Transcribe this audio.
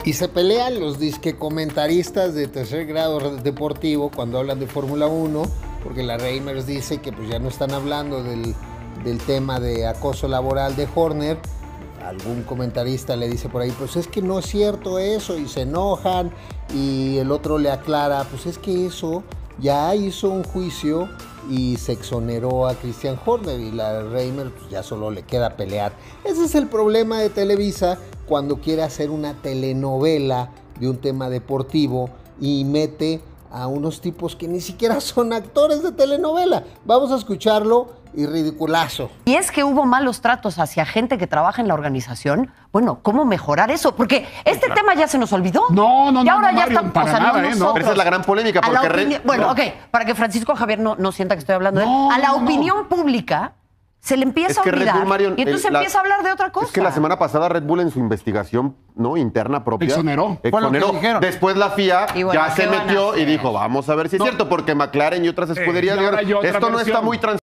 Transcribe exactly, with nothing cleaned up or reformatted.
Y se pelean los disque comentaristas de tercer grado deportivo cuando hablan de Fórmula uno, porque la Reimers dice que pues ya no están hablando del, del tema de acoso laboral de Horner. Algún comentarista le dice por ahí, pues es que no es cierto eso, y se enojan, y el otro le aclara, pues es que eso ya hizo un juicio y se exoneró a Christian Horner, y la Reimer pues ya solo le queda pelear. Ese es el problema de Televisa cuando quiere hacer una telenovela de un tema deportivo y mete a unos tipos que ni siquiera son actores de telenovela. Vamos a escucharlo y ridiculazo. Y es que hubo malos tratos hacia gente que trabaja en la organización. Bueno, ¿cómo mejorar eso? Porque este claro. tema ya se nos olvidó. No, no, y no, ahora no, ya Mario, está, para o sea, nada, no ¿eh? No. nosotros. Pero esa es la gran polémica, A la porque... opini- re- Bueno, no. ok, para que Francisco Javier no, no sienta que estoy hablando de él. No, A la no, no. opinión pública se le empieza Es que a Red olvidar Bull, Mario, y entonces el- la- empieza a hablar de otra cosa. Es que la semana pasada Red Bull en su investigación no interna propia Exoneró. Fue lo que exoneró. dijeron. Después la F I A Y bueno, ya ¿qué se van a metió y hacer? dijo, vamos a ver si es No. cierto, porque McLaren y otras escuderías y ahora dijeron, hay otra esto no está versión. muy trans